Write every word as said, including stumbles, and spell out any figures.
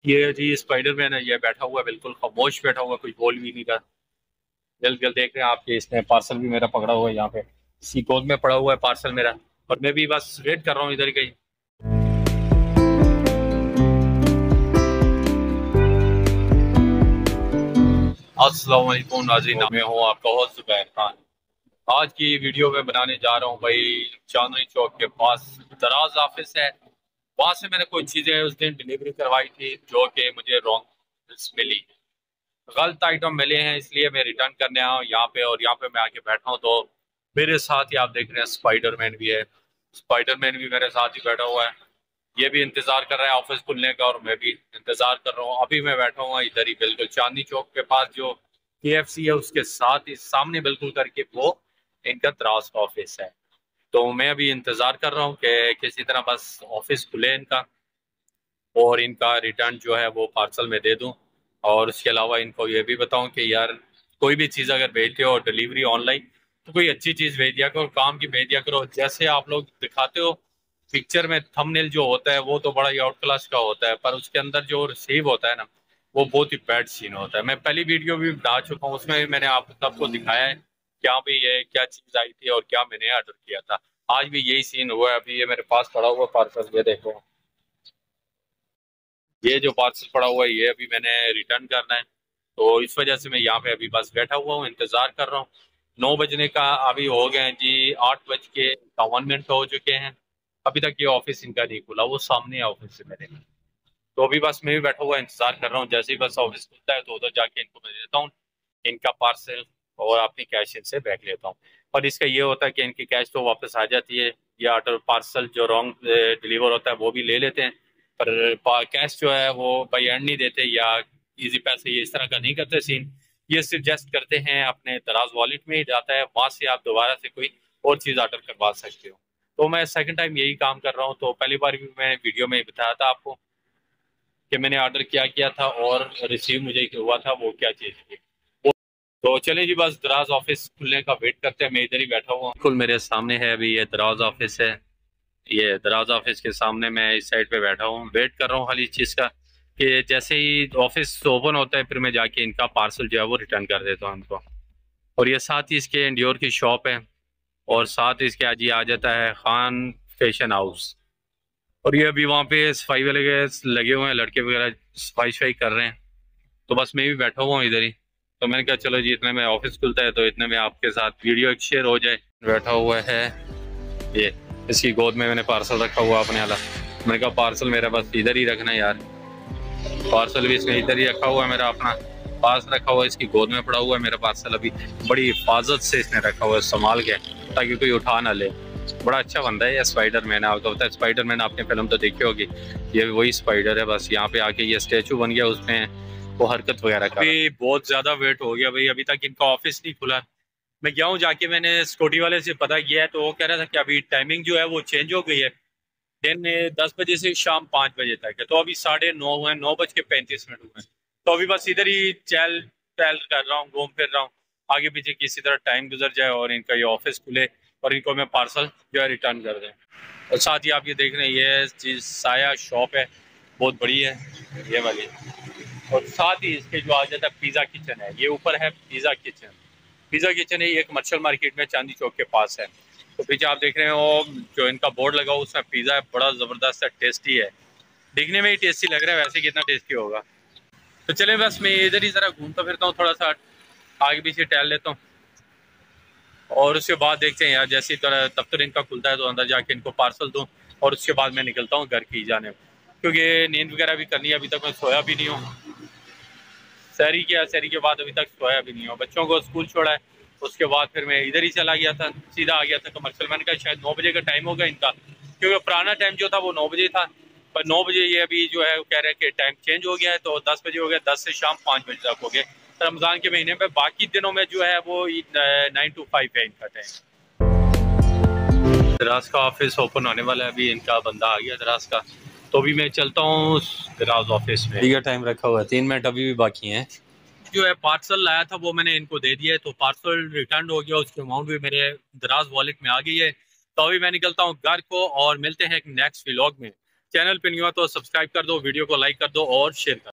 ये जी स्पाइडरमैन है, ये बैठा हुआ है, बिल्कुल खामोश बैठा हुआ, कुछ बोल भी नहीं रहा। जल्द जल्द देख रहे हैं आपके, इसने पार्सल भी मेरा पकड़ा हुआ है यहाँ पे, इसी गोद में पड़ा हुआ है पार्सल मेरा। और मैं भी बस वेट कर रहा हूँ इधर कहीं। अस्सलाम वालेकुम नाज़रीन, मैं हूँ आपका होस्ट जुबैर खान। आज की वीडियो में बनाने जा रहा हूँ भाई, चांदनी चौक के पास दराज ऑफिस है, वहां से मैंने कुछ चीजें उस दिन डिलीवरी करवाई थी जो कि मुझे रॉन्ग मिली, गलत आइटम मिले हैं, इसलिए मैं रिटर्न करने आया हूँ यहाँ पे। और यहाँ पे मैं आके बैठा हूँ तो मेरे साथ ही आप देख रहे हैं स्पाइडरमैन भी है। स्पाइडरमैन भी मेरे साथ ही बैठा हुआ है, ये भी इंतजार कर रहा है ऑफिस खुलने का, और मैं भी इंतजार कर रहा हूँ। अभी मैं बैठा हुआ इधर ही बिल्कुल चांदनी चौक के पास, जो के एफ सी है उसके साथ ही सामने बिल्कुल करके वो इनका दराज का ऑफिस है। तो मैं अभी इंतजार कर रहा हूँ कि किसी तरह बस ऑफिस खुले इनका, और इनका रिटर्न जो है वो पार्सल में दे दूं। और उसके अलावा इनको ये भी बताऊं कि यार, कोई भी चीज़ अगर भेजते हो डिलीवरी ऑनलाइन, तो कोई अच्छी चीज़ भेज दिया करो, काम की भेज दिया करो। जैसे आप लोग दिखाते हो पिक्चर में, थंबनेल जो होता है वो तो बड़ा ही आउट क्लास का होता है, पर उसके अंदर जो रिसीव होता है ना, वो बहुत ही बैड सीन होता है। मैं पहली वीडियो भी बना चुका हूँ, उसमें भी मैंने आप सबको दिखाया है क्या भी ये क्या चीज़ आई थी और क्या मैंने ऑर्डर किया था। आज भी यही सीन हुआ है। अभी ये मेरे पास पड़ा हुआ पार्सल, ये देखो, ये जो पार्सल पड़ा हुआ है ये अभी मैंने रिटर्न करना है। तो इस वजह से मैं यहाँ पे अभी बस बैठा हुआ हूँ, इंतजार कर रहा हूँ। नौ बजने का अभी हो गए हैं जी, आठ बज के इक्यावन मिनट हो चुके हैं, अभी तक ये ऑफिस इनका नहीं खुला, वो सामने है ऑफिस से मेरे। तो अभी बस मैं भी बैठा हुआ इंतजार कर रहा हूँ, जैसे ही बस ऑफिस खुलता है तो उधर जाके इनको मैं दे देता हूँ इनका पार्सल, और अपनी कैश इनसे बैग लेता हूँ। और इसका ये होता है कि इनकी कैश तो वापस आ जाती है, या ऑर्डर पार्सल जो रॉन्ग डिलीवर होता है वो भी ले लेते हैं, पर कैश जो है वो बाई एंड नहीं देते, या इजी पैसे, ये इस तरह का नहीं करते सीन। ये सजेस्ट करते हैं अपने दराज वॉलेट में ही जाता है, वहां से आप दोबारा से कोई और चीज़ ऑर्डर करवा सकते हो। तो मैं सेकंड टाइम यही काम कर रहा हूँ। तो पहली बार भी मैं वीडियो में बताया था आपको कि मैंने ऑर्डर क्या किया था और रिसीव मुझे हुआ था वो क्या चीज़ थी। तो चले जी, बस दराज ऑफिस खुलने का वेट करते हैं। मैं इधर ही बैठा हुआ, बिल्कुल मेरे सामने है अभी ये दराज ऑफिस है। ये दराज ऑफिस के सामने मैं इस साइड पे बैठा हूँ, वेट कर रहा हूँ खाली इस चीज़ का कि जैसे ही ऑफिस ओपन होता है फिर मैं जाके इनका पार्सल जो है वो रिटर्न कर देता हूँ इनको। और ये साथ ही इसके इंडियोर की शॉप है, और साथ ही इसके आज ये आ जाता है खान फैशन हाउस। और ये अभी वहाँ पे सफाई वाले के लगे हुए हैं, लड़के वगैरह सफाई सफाई कर रहे हैं। तो बस मैं भी बैठा हुआ हूँ इधर ही। तो मैंने कहा चलो जी, इतने में ऑफिस खुलता है तो इतने में आपके साथ वीडियो शेयर हो जाए। बैठा हुआ है ये, इसकी गोद में मैंने पार्सल रखा हुआ अपने वाला। मैंने कहा पार्सल मेरा बस इधर ही रखना है यार, पार्सल भी इसने इधर ही रखा हुआ है, मेरा अपना पास रखा हुआ है, इसकी गोद में पड़ा हुआ है मेरा पार्सल। अभी बड़ी हिफाजत से इसने रखा हुआ है संभाल के, ताकि कोई उठा ना ले। बड़ा अच्छा बंदा है ये स्पाइडरमैन। आपको पता है स्पाइडरमैन, आपने फिल्म तो देखी होगी, ये वही स्पाइडर है। बस यहाँ पे आके ये स्टेचू बन गया, उसमें वो हरकत वगैरह का। अभी बहुत ज्यादा वेट हो गया भाई, अभी तक इनका ऑफिस नहीं खुला। मैं गया हूँ जाके, मैंने सिक्योरिटी वाले से पता किया है, तो वो कह रहा था कि अभी टाइमिंग जो है वो चेंज हो गई है, दिन दस बजे से शाम पाँच बजे तक है। तो अभी साढ़े नौ हुए, नौ बज के पैंतीस मिनट हुए हैं। तो अभी बस इधर ही चल टहल कर रहा हूँ, घूम फिर रहा हूँ, आगे पीछे किसी तरह टाइम गुजर जाए और इनका ये ऑफिस खुले और इनको मैं पार्सल जो है रिटर्न कर दें। और साथ ही आप ये देख रहे हैं ये चीज़ साया शॉप है, बहुत बड़ी है ये वाली। और साथ ही इसके जो आ जाता है पिज़्ज़ा किचन है, ये ऊपर है पिज़्ज़ा किचन। पिज़्ज़ा किचन है ये कमर्शियल मार्केट में चांदी चौक के पास है। तो पीछे आप देख रहे हो जो इनका बोर्ड लगा हुआ, उसमें पिज़्ज़ा है, बड़ा ज़बरदस्त है, टेस्टी है, दिखने में ही टेस्टी लग रहा है, वैसे कितना टेस्टी होगा। तो चले बस मैं इधर ही ज़रा घूमता फिरता हूँ, थोड़ा सा आगे पीछे टहल लेता हूँ, और उसके बाद देखते हैं यार, जैसे ही दफ्तर इनका खुलता है तो अंदर जाके इनको पार्सल दूँ, और उसके बाद मैं निकलता हूँ घर की जाने, क्योंकि नींद वगैरह भी करनी है। अभी तक मैं सोया भी नहीं हूँ, शहरी किया, शहरी के बाद अभी तक सोया भी नहीं हो। बच्चों को स्कूल छोड़ा है, उसके बाद फिर मैं इधर ही चला गया था, सीधा आ गया था कमर्शियल। मैंने कहा शायद नौ बजे का टाइम होगा इनका, क्योंकि पुराना टाइम जो था वो नौ बजे था, पर नौ बजे ये अभी जो है वो कह रहे हैं कि टाइम चेंज हो गया है, तो दस बजे हो गया, दस से शाम पाँच बजे तक हो गया रमज़ान के महीने में। बाकी दिनों में जो है वो नाइन टू फाइव है इनका टाइम। दराज का ऑफिस ओपन होने वाला है, अभी इनका बंदा आ गया दराज का, तो अभी मैं चलता हूँ दराज ऑफिस में। का टाइम रखा हुआ है, तीन मिनट अभी भी बाकी हैं। जो है पार्सल लाया था वो मैंने इनको दे दिया है, तो पार्सल रिटर्न हो गया, उसकी अमाउंट भी मेरे दराज वॉलेट में आ गई है। तो अभी मैं निकलता हूँ घर को, और मिलते हैं एक नेक्स्ट व्लॉग में। चैनल पे नहीं हुआ तो सब्सक्राइब कर दो, वीडियो को लाइक कर दो और शेयर कर दो।